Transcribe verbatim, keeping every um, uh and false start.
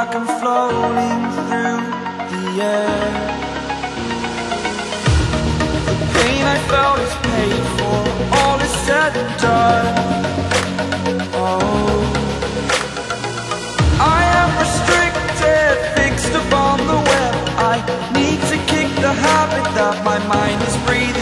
like I'm floating through the air. The pain I felt is paid for, all is said and done. Oh, I am restricted, fixed upon the web. I need to kick the habit that my mind is breathing.